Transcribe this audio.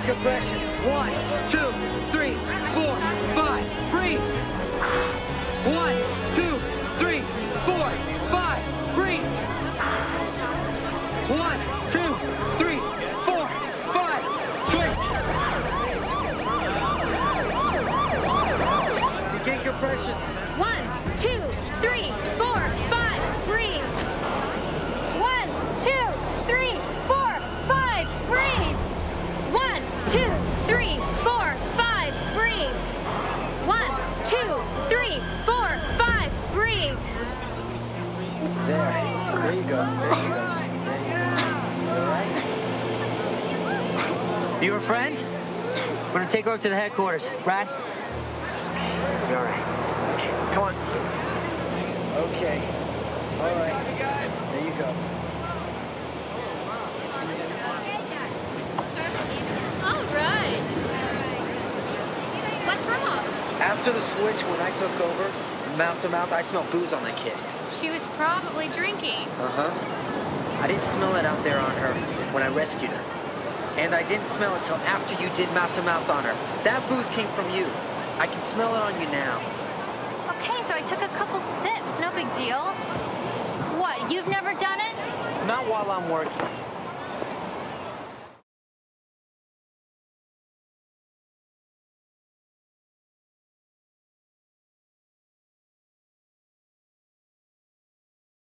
Begin compressions. 1, 2, 3, 4, 5. Breathe. 1, 2, 3, 4, 5. Breathe. 1, 2, 3, 4, 5. Switch. Begin compressions. 1, 2, 3, 4, 5. Breathe. 1, 2, 3, 4, 5. Breathe. 1, 2, 3, 4, 5. Breathe. 1, 2, 3, 4, 5. Breathe. There you go. There she goes. There you go. You all right? You her friend? We're gonna take her up to the headquarters. Brad? You're all right. Okay, come on. Okay. All right. There you go. All right. What's wrong? After the switch, when I took over, mouth to mouth, I smelled booze on that kid. She was probably drinking. Uh-huh. I didn't smell it out there on her when I rescued her. And I didn't smell it till after you did mouth to mouth on her. That booze came from you. I can smell it on you now. Okay, so I took a couple sips. No big deal. What, you've never done it? Not while I'm working.